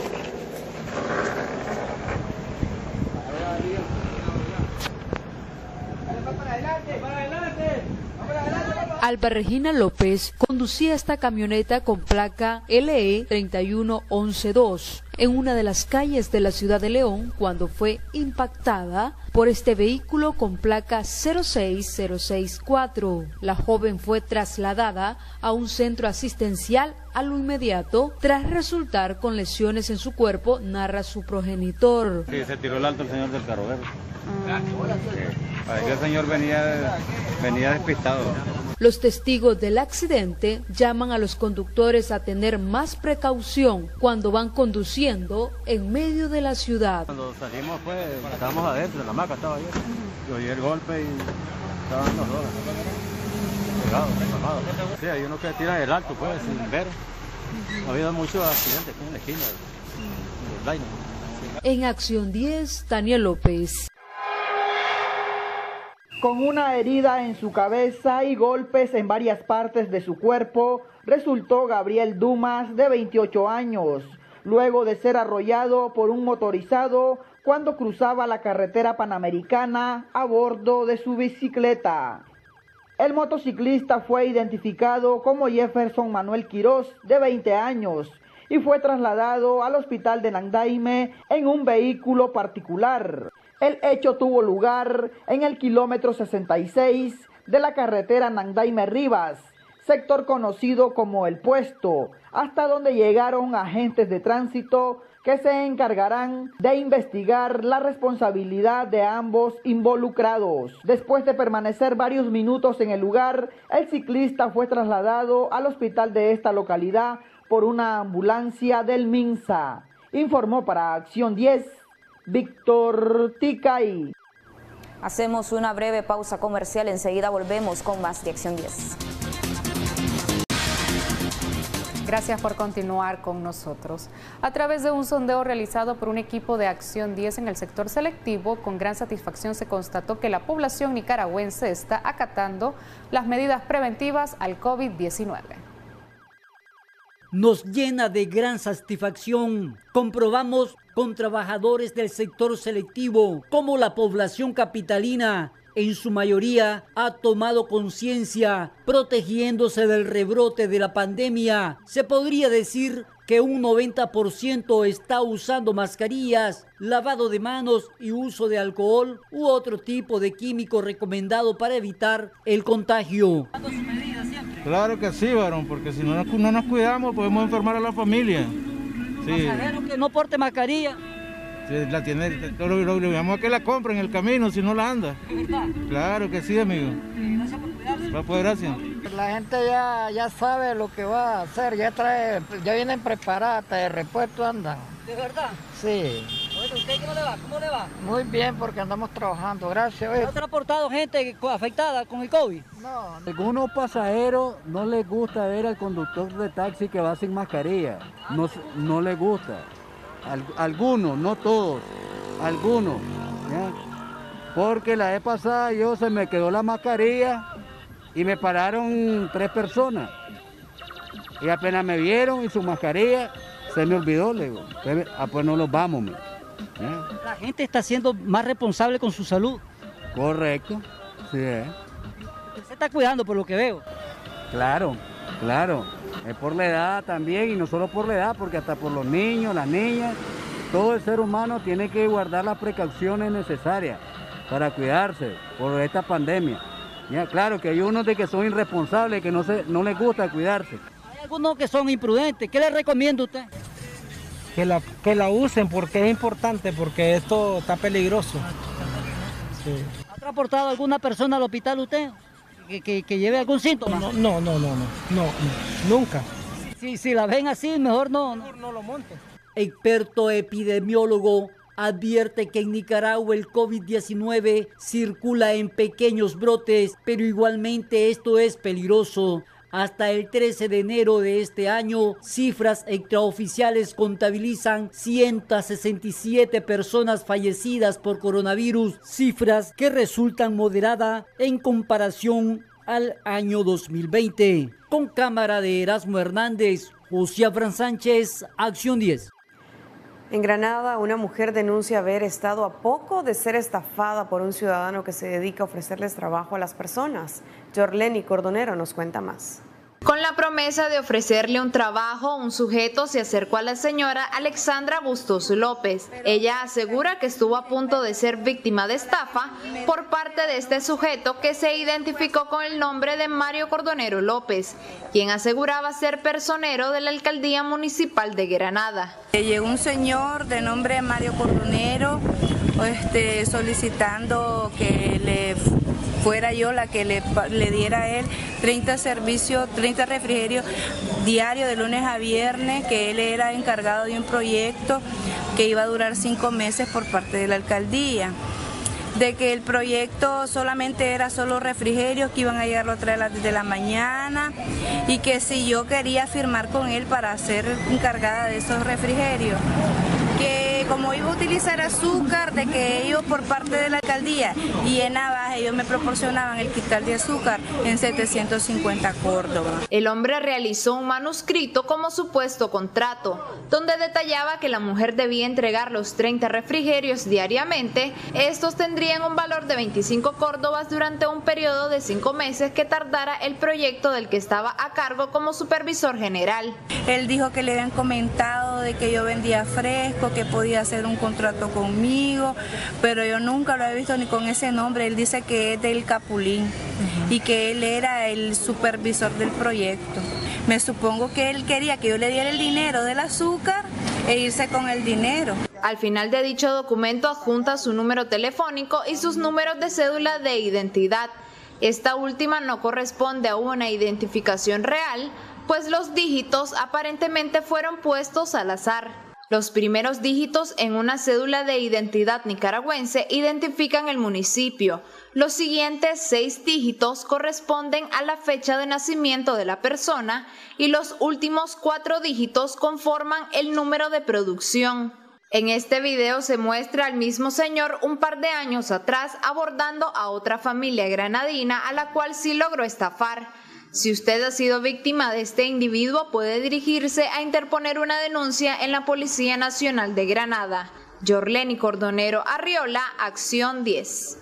Alba Regina López conducía esta camioneta con placa LE 31112 en una de las calles de la ciudad de León cuando fue impactada por este vehículo con placa 06064. La joven fue trasladada a un centro asistencial a lo inmediato tras resultar con lesiones en su cuerpo, narra su progenitor. Sí, se tiró el alto el señor del carro verde. Parece que el señor venía despistado. Los testigos del accidente llaman a los conductores a tener más precaución cuando van conduciendo en medio de la ciudad. Cuando salimos, pues, estábamos adentro, en la hamaca estaba yo. Yo oí el golpe y estaban los dos pegados, formados. Sí, hay unos que tiran el alto, pues, sin ver. Ha habido muchos accidentes aquí en la esquina del Laino. En Acción 10, Daniel López. Con una herida en su cabeza y golpes en varias partes de su cuerpo, resultó Gabriel Dumas, de 28 años, luego de ser arrollado por un motorizado cuando cruzaba la carretera panamericana a bordo de su bicicleta. El motociclista fue identificado como Jefferson Manuel Quirós, de 20 años, y fue trasladado al hospital de Nandaime en un vehículo particular. El hecho tuvo lugar en el kilómetro 66 de la carretera Nandaime-Rivas, sector conocido como El Puesto, hasta donde llegaron agentes de tránsito que se encargarán de investigar la responsabilidad de ambos involucrados. Después de permanecer varios minutos en el lugar, el ciclista fue trasladado al hospital de esta localidad por una ambulancia del MINSA. Informó para Acción 10, Víctor Ticay. Hacemos una breve pausa comercial, enseguida volvemos con más de Acción 10. Gracias por continuar con nosotros. A través de un sondeo realizado por un equipo de Acción 10 en el sector selectivo, con gran satisfacción se constató que la población nicaragüense está acatando las medidas preventivas al COVID-19. Nos llena de gran satisfacción. Comprobamos con trabajadores del sector selectivo cómo la población capitalina en su mayoría ha tomado conciencia, protegiéndose del rebrote de la pandemia. Se podría decir que un 90% está usando mascarillas, lavado de manos y uso de alcohol u otro tipo de químico recomendado para evitar el contagio. Claro que sí, varón, porque si no nos cuidamos podemos enfermar a la familia. Sí. Pasajero que no porte mascarilla. Sí, la tiene, lo obligamos a que la compre en el camino, si no la anda. ¿Es verdad? Claro que sí, amigo. Gracias por cuidarse. Pues gracias. La gente ya sabe lo que va a hacer, ya vienen preparadas, de repuesto andan. ¿De verdad? Sí. Oye, ¿usted cómo le va? ¿Cómo le va? Muy bien, porque andamos trabajando, gracias. ¿Ha transportado gente afectada con el COVID? No. Algunos pasajeros no les gusta ver al conductor de taxi que va sin mascarilla. No les gusta. Algunos, no todos, algunos. ¿Ya? Porque la vez pasada se me quedó la mascarilla y me pararon 3 personas. Y apenas me vieron y su mascarilla se me olvidó, le digo. Pues no los vamos. ¿Ya? La gente está siendo más responsable con su salud. Correcto, sí. Usted se está cuidando por lo que veo. Claro. Es por la edad también, y no solo por la edad, porque hasta por los niños, las niñas, todo el ser humano tiene que guardar las precauciones necesarias para cuidarse por esta pandemia. Ya, claro que hay unos de que son irresponsables, que no les gusta cuidarse. Hay algunos que son imprudentes. ¿Qué le recomienda usted? Que la usen, porque es importante, porque esto está peligroso. Sí. ¿Ha transportado alguna persona al hospital usted? Que lleve algún síntoma. No, nunca. Si la ven así, mejor no lo monte. Experto epidemiólogo advierte que en Nicaragua el COVID-19 circula en pequeños brotes, pero igualmente esto es peligroso. Hasta el 13 de enero de este año, cifras extraoficiales contabilizan 167 personas fallecidas por coronavirus, cifras que resultan moderadas en comparación al año 2020. Con cámara de Erasmo Hernández, José Afran Sánchez, Acción 10. En Granada, una mujer denuncia haber estado a poco de ser estafada por un ciudadano que se dedica a ofrecerles trabajo a las personas. Yorleni Cordonero nos cuenta más. Con la promesa de ofrecerle un trabajo, un sujeto se acercó a la señora Alexandra Bustos López. Ella asegura que estuvo a punto de ser víctima de estafa por parte de este sujeto que se identificó con el nombre de Mario Cordonero López, quien aseguraba ser personero de la Alcaldía Municipal de Granada. Llegó un señor de nombre Mario Cordonero solicitando que le fuera yo la que le diera a él 30 refrigerios diarios de lunes a viernes, que él era encargado de un proyecto que iba a durar 5 meses por parte de la alcaldía. De que el proyecto solamente era solo refrigerios que iban a llegar a traer a las 10 de la mañana y que si yo quería firmar con él para ser encargada de esos refrigerios, que como iba a utilizar azúcar, de que ellos por parte de la alcaldía y en Navaja ellos me proporcionaban el cristal de azúcar en 750 Córdoba. El hombre realizó un manuscrito como supuesto contrato, donde detallaba que la mujer debía entregar los 30 refrigerios diariamente. Estos tendrían un valor de 25 Córdobas durante un periodo de 5 meses que tardara el proyecto del que estaba a cargo como supervisor general. Él dijo que le habían comentado de que yo vendía fresco, que podía hacer un contrato conmigo, pero yo nunca lo he visto ni con ese nombre. Él dice que es del Capulín y que él era el supervisor del proyecto. Me supongo que él quería que yo le diera el dinero del azúcar e irse con el dinero. Al final de dicho documento adjunta su número telefónico y sus números de cédula de identidad. Esta última no corresponde a una identificación real, pues los dígitos aparentemente fueron puestos al azar. Los primeros dígitos en una cédula de identidad nicaragüense identifican el municipio. Los siguientes 6 dígitos corresponden a la fecha de nacimiento de la persona y los últimos 4 dígitos conforman el número de producción. En este video se muestra al mismo señor un par de años atrás abordando a otra familia granadina a la cual sí logró estafar. Si usted ha sido víctima de este individuo, puede dirigirse a interponer una denuncia en la Policía Nacional de Granada. Yorleni Cordonero Arriola, Acción 10.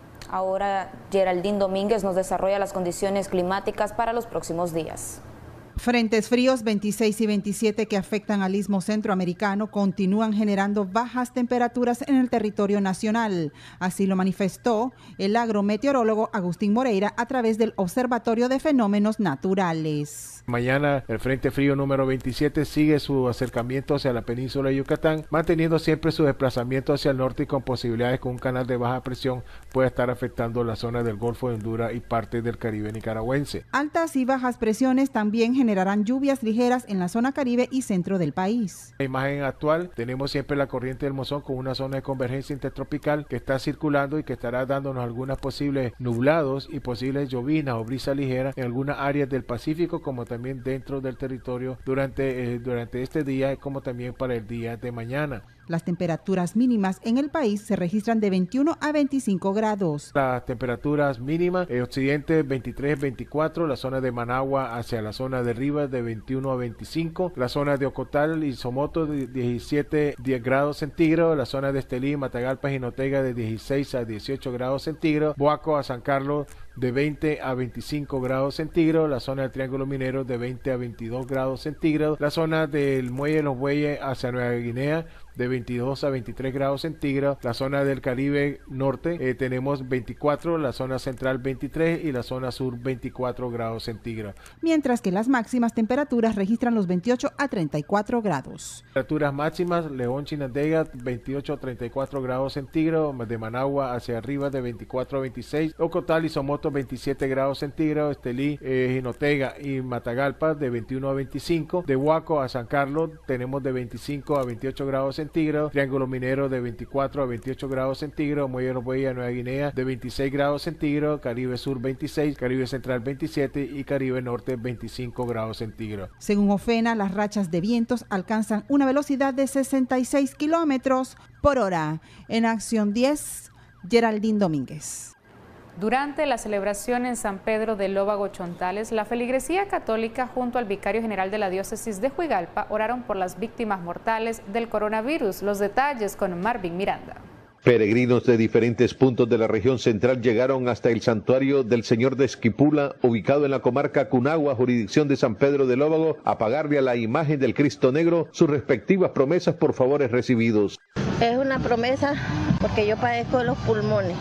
Ahora Geraldine Domínguez nos desarrolla las condiciones climáticas para los próximos días. Frentes fríos 26 y 27 que afectan al istmo centroamericano continúan generando bajas temperaturas en el territorio nacional. Así lo manifestó el agrometeorólogo Agustín Moreira a través del Observatorio de Fenómenos Naturales. Mañana el Frente Frío número 27 sigue su acercamiento hacia la península de Yucatán, manteniendo siempre su desplazamiento hacia el norte y con posibilidades que un canal de baja presión pueda estar afectando la zona del Golfo de Honduras y parte del Caribe nicaragüense. Altas y bajas presiones también generarán lluvias ligeras en la zona Caribe y centro del país. La imagen actual, tenemos siempre la corriente del Monzón con una zona de convergencia intertropical que está circulando y que estará dándonos algunas posibles nublados y posibles llovinas o brisa ligera en algunas áreas del Pacífico, como también dentro del territorio durante este día, como también para el día de mañana. Las temperaturas mínimas en el país se registran de 21 a 25 grados. Las temperaturas mínimas, occidente 23-24, la zona de Managua hacia la zona de Rivas de 21 a 25, la zona de Ocotal y Somoto de 17 grados centígrados, la zona de Estelí, Matagalpa y Jinotega de 16 a 18 grados centígrados, Boaco a San Carlos de 20 a 25 grados centígrados, la zona del Triángulo Minero de 20 a 22 grados centígrados, la zona del Muelle de los Bueyes hacia Nueva Guinea de 22 a 23 grados centígrados, la zona del Caribe Norte tenemos 24, la zona central 23 y la zona sur 24 grados centígrados. Mientras que las máximas temperaturas registran los 28 a 34 grados. Temperaturas máximas, León, Chinandega 28 a 34 grados centígrados, de Managua hacia arriba de 24 a 26, Ocotal y Somoto 27 grados centígrados, Estelí, Jinotega y Matagalpa de 21 a 25, de Huaco a San Carlos tenemos de 25 a 28 grados centígrados, Triángulo Minero de 24 a 28 grados centígrados, Muelle de los Bueyes, Nueva Guinea de 26 grados centígrados, Caribe Sur 26, Caribe Central 27 y Caribe Norte 25 grados centígrados. Según OFENA, las rachas de vientos alcanzan una velocidad de 66 kilómetros por hora. En Acción 10, Geraldine Domínguez. Durante la celebración en San Pedro de Lóvago Chontales, la feligresía católica junto al vicario general de la diócesis de Huigalpa oraron por las víctimas mortales del coronavirus. Los detalles con Marvin Miranda. Peregrinos de diferentes puntos de la región central llegaron hasta el santuario del Señor de Esquipula, ubicado en la comarca Cunagua, jurisdicción de San Pedro de Lóvago, a pagarle a la imagen del Cristo Negro sus respectivas promesas por favores recibidos. Es una promesa porque yo padezco de los pulmones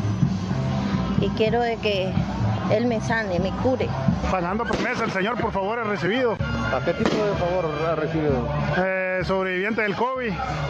y quiero de que Él me sane, me cure. Pagando promesa, el Señor por favor ha recibido. ¿A qué tipo de favor ha recibido? Sobreviviente del COVID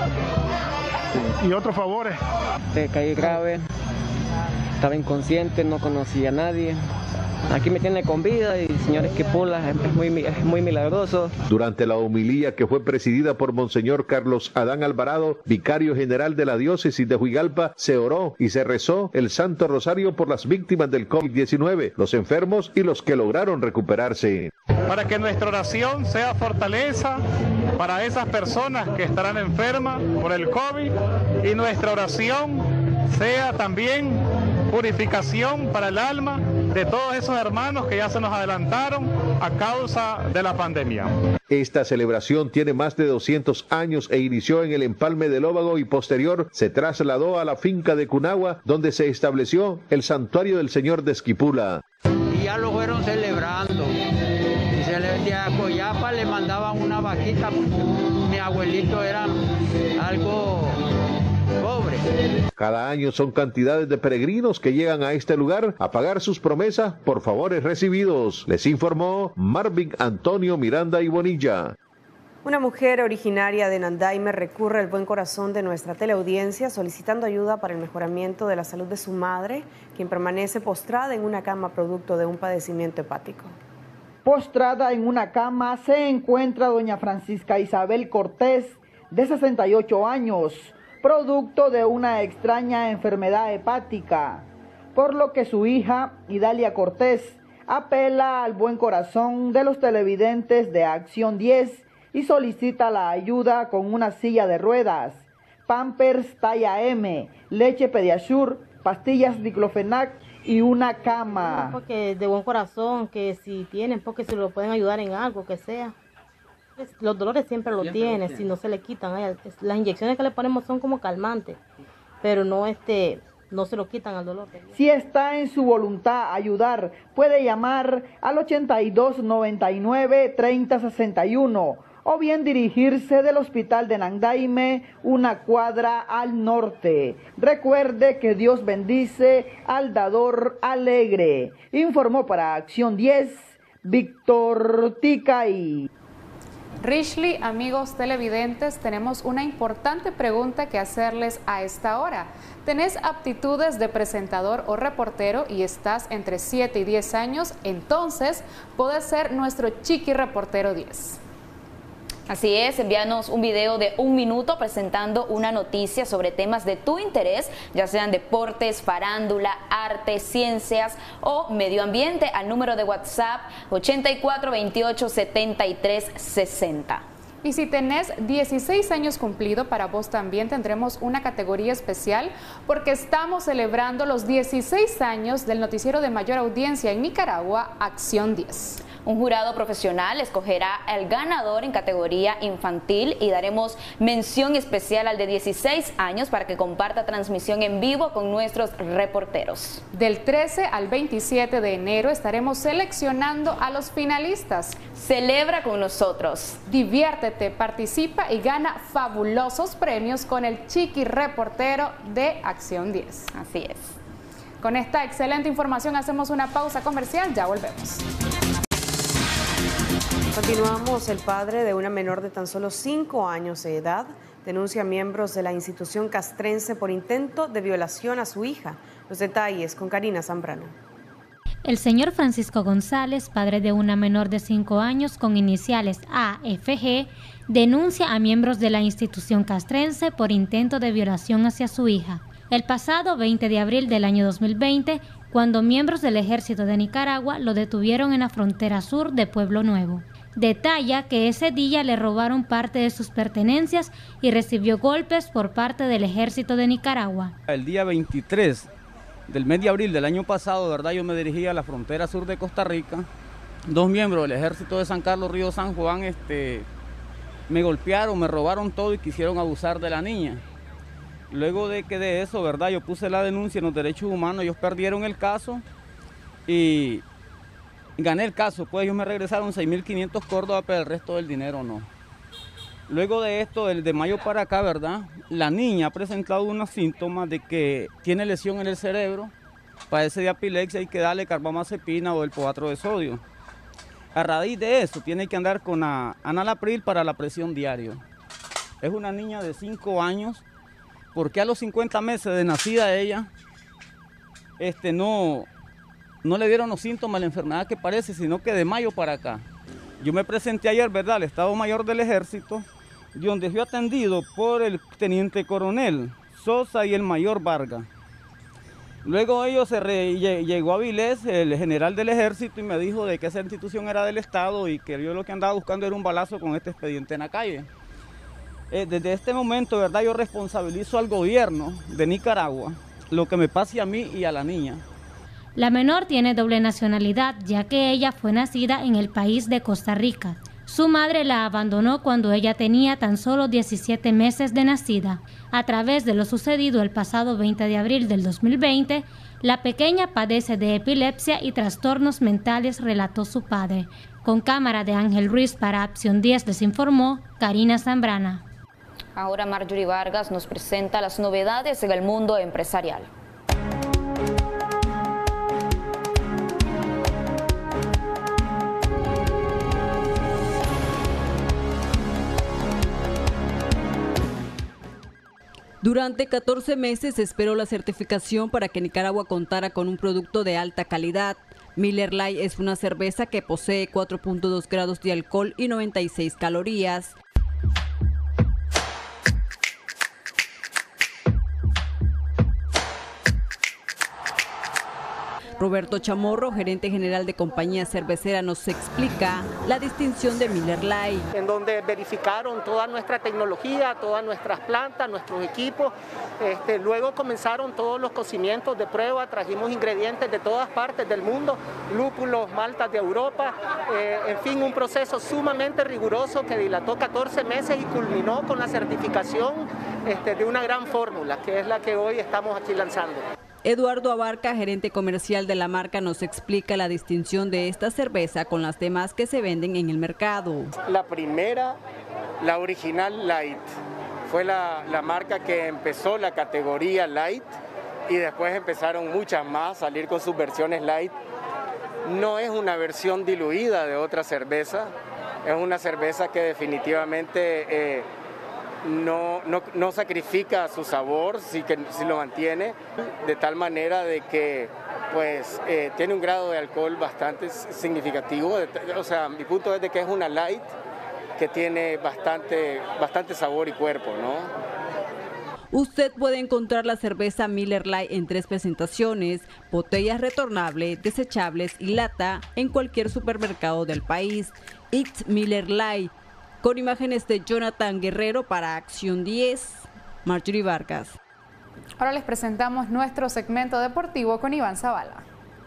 y otros favores. Caí grave, estaba inconsciente, no conocía a nadie. Aquí me tiene con vida y Señor Esquipula es muy milagroso. Durante la homilía que fue presidida por Monseñor Carlos Adán Alvarado, vicario general de la diócesis de Huigalpa, se oró y se rezó el Santo Rosario por las víctimas del COVID-19, los enfermos y los que lograron recuperarse. Para que nuestra oración sea fortaleza para esas personas que estarán enfermas por el COVID y nuestra oración sea también purificación para el alma de todos esos hermanos que ya se nos adelantaron a causa de la pandemia. Esta celebración tiene más de 200 años e inició en el empalme de Lóvago y posterior se trasladó a la finca de Cunagua, donde se estableció el santuario del Señor de Esquipula. Y ya lo fueron celebrando. De Acoyapa le mandaban una vaquita, mi abuelito era algo pobre. Cada año son cantidades de peregrinos que llegan a este lugar a pagar sus promesas por favores recibidos. Les informó Marvin Antonio Miranda y Bonilla. Una mujer originaria de Nandaime recurre al buen corazón de nuestra teleaudiencia solicitando ayuda para el mejoramiento de la salud de su madre, quien permanece postrada en una cama producto de un padecimiento hepático. Postrada en una cama se encuentra doña Francisca Isabel Cortés, de 68 años, producto de una extraña enfermedad hepática, por lo que su hija, Idalia Cortés, apela al buen corazón de los televidentes de Acción 10 y solicita la ayuda con una silla de ruedas, Pampers talla M, leche Pediasure, pastillas Diclofenac y una cama. Porque de buen corazón, que si tienen, porque si lo pueden ayudar en algo, que sea. Los dolores siempre lo tienen, si no se le quitan. Las inyecciones que le ponemos son como calmantes, pero no se lo quitan al dolor. Si está en su voluntad ayudar, puede llamar al 8299-3061 o bien dirigirse del hospital de Nandaime, una cuadra al norte. Recuerde que Dios bendice al dador alegre. Informó para Acción 10, Víctor Ticay. Rishley, amigos televidentes, tenemos una importante pregunta que hacerles a esta hora. ¿Tenés aptitudes de presentador o reportero y estás entre 7 y 10 años? Entonces, podés ser nuestro Chiqui Reportero 10. Así es, envíanos un video de 1 minuto presentando una noticia sobre temas de tu interés, ya sean deportes, farándula, arte, ciencias o medio ambiente, al número de WhatsApp 84287360. Y si tenés 16 años cumplido, para vos también tendremos una categoría especial porque estamos celebrando los 16 años del noticiero de mayor audiencia en Nicaragua, Acción 10. Un jurado profesional escogerá al ganador en categoría infantil y daremos mención especial al de 16 años para que comparta transmisión en vivo con nuestros reporteros. Del 13 al 27 de enero estaremos seleccionando a los finalistas. Celebra con nosotros. Diviértete, participa y gana fabulosos premios con el Chiqui Reportero de Acción 10. Así es. Con esta excelente información hacemos una pausa comercial, ya volvemos. Continuamos. El padre de una menor de tan solo 5 años de edad denuncia a miembros de la institución castrense por intento de violación a su hija. Los detalles con Karina Zambrano. El señor Francisco González, padre de una menor de 5 años con iniciales AFG, denuncia a miembros de la institución castrense por intento de violación hacia su hija. El pasado 20 de abril del año 2020, cuando miembros del Ejército de Nicaragua lo detuvieron en la frontera sur de Pueblo Nuevo. Detalla que ese día le robaron parte de sus pertenencias y recibió golpes por parte del Ejército de Nicaragua. El día 23 del mes de abril del año pasado, ¿verdad? Yo me dirigí a la frontera sur de Costa Rica. 2 miembros del Ejército de San Carlos Río San Juan me golpearon, me robaron todo y quisieron abusar de la niña. Luego de eso, ¿verdad? Yo puse la denuncia en los derechos humanos, ellos perdieron el caso y gané el caso, pues ellos me regresaron 6.500 córdobas, pero el resto del dinero no. Luego de esto, de mayo para acá, ¿verdad? La niña ha presentado unos síntomas de que tiene lesión en el cerebro, padece de epilepsia y que darle carbamazepina o el povatro de sodio. A raíz de eso, tiene que andar con Analapril para la presión diaria. Es una niña de 5 años, porque a los 50 meses de nacida ella, no le dieron los síntomas de la enfermedad que parece, sino que de mayo para acá. Yo me presenté ayer, ¿verdad?, al Estado Mayor del Ejército, donde fui atendido por el teniente coronel Sosa y el mayor Vargas. Luego llegó a Vilés, el general del Ejército, y me dijo de que esa institución era del Estado y que yo lo que andaba buscando era un balazo con este expediente en la calle. Desde este momento, ¿verdad?, yo responsabilizo al gobierno de Nicaragua lo que me pase a mí y a la niña. La menor tiene doble nacionalidad, ya que ella fue nacida en el país de Costa Rica. Su madre la abandonó cuando ella tenía tan solo 17 meses de nacida. A través de lo sucedido el pasado 20 de abril del 2020, la pequeña padece de epilepsia y trastornos mentales, relató su padre. Con cámara de Ángel Ruiz para Acción 10 les informó Karina Zambrana. Ahora Marjorie Vargas nos presenta las novedades en el mundo empresarial. Durante 14 meses se esperó la certificación para que Nicaragua contara con un producto de alta calidad. Miller Lite es una cerveza que posee 4.2 grados de alcohol y 96 calorías. Roberto Chamorro, gerente general de compañía cervecera, nos explica la distinción de Miller Lite. En donde verificaron toda nuestra tecnología, todas nuestras plantas, nuestros equipos. Luego comenzaron todos los cocimientos de prueba, trajimos ingredientes de todas partes del mundo, lúpulos, maltas de Europa, en fin, un proceso sumamente riguroso que dilató 14 meses y culminó con la certificación de una gran fórmula, que es la que hoy estamos aquí lanzando. Eduardo Abarca, gerente comercial de la marca, nos explica la distinción de esta cerveza con las demás que se venden en el mercado. La primera, la original Light, fue la marca que empezó la categoría Light y después empezaron muchas más a salir con sus versiones Light. No es una versión diluida de otra cerveza, es una cerveza que definitivamente no sacrifica su sabor, sí lo mantiene, de tal manera de que pues tiene un grado de alcohol bastante significativo. O sea, mi punto es de que es una light que tiene bastante sabor y cuerpo, ¿no? Usted puede encontrar la cerveza Miller Lite en 3 presentaciones, botellas retornables, desechables y lata en cualquier supermercado del país. It's Miller Lite. Con imágenes de Jonathan Guerrero para Acción 10, Marjorie Vargas. Ahora les presentamos nuestro segmento deportivo con Iván Zavala.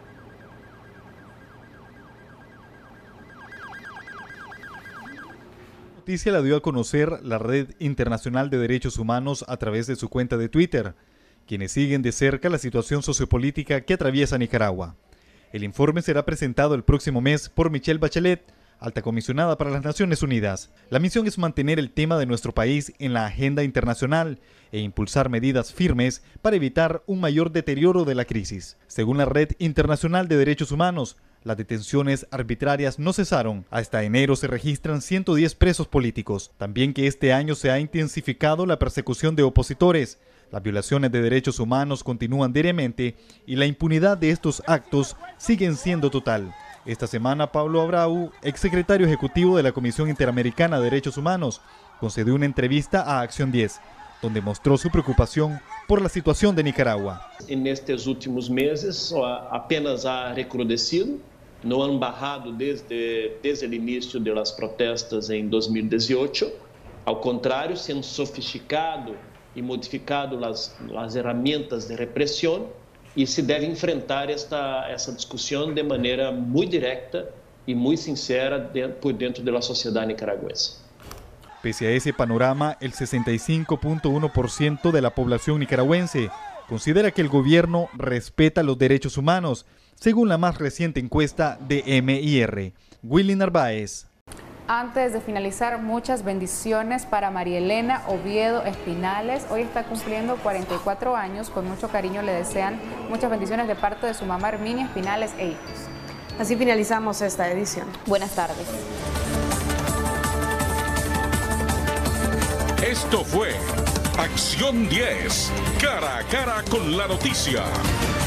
La noticia la dio a conocer la Red Internacional de Derechos Humanos a través de su cuenta de Twitter, quienes siguen de cerca la situación sociopolítica que atraviesa Nicaragua. El informe será presentado el próximo mes por Michelle Bachelet, alta comisionada para las Naciones Unidas. La misión es mantener el tema de nuestro país en la agenda internacional e impulsar medidas firmes para evitar un mayor deterioro de la crisis. Según la Red Internacional de Derechos Humanos, las detenciones arbitrarias no cesaron. Hasta enero se registran 110 presos políticos. También que este año se ha intensificado la persecución de opositores. Las violaciones de derechos humanos continúan diariamente y la impunidad de estos actos siguen siendo total. Esta semana, Pablo Abreu, exsecretario ejecutivo de la Comisión Interamericana de Derechos Humanos, concedió una entrevista a Acción 10, donde mostró su preocupación por la situación de Nicaragua. En estos últimos meses apenas ha recrudecido, no han bajado desde el inicio de las protestas en 2018, al contrario, se han sofisticado y modificado las herramientas de represión y se debe enfrentar esta discusión de manera muy directa y muy sincera por dentro de la sociedad nicaragüense. Pese a ese panorama, el 65.1% de la población nicaragüense considera que el gobierno respeta los derechos humanos, según la más reciente encuesta de MIR. Willy Narváez. Antes de finalizar, muchas bendiciones para María Elena Oviedo Espinales. Hoy está cumpliendo 44 años. Con mucho cariño le desean muchas bendiciones de parte de su mamá Herminia Espinales e hijos. Así finalizamos esta edición. Buenas tardes. Esto fue Acción 10, cara a cara con la noticia.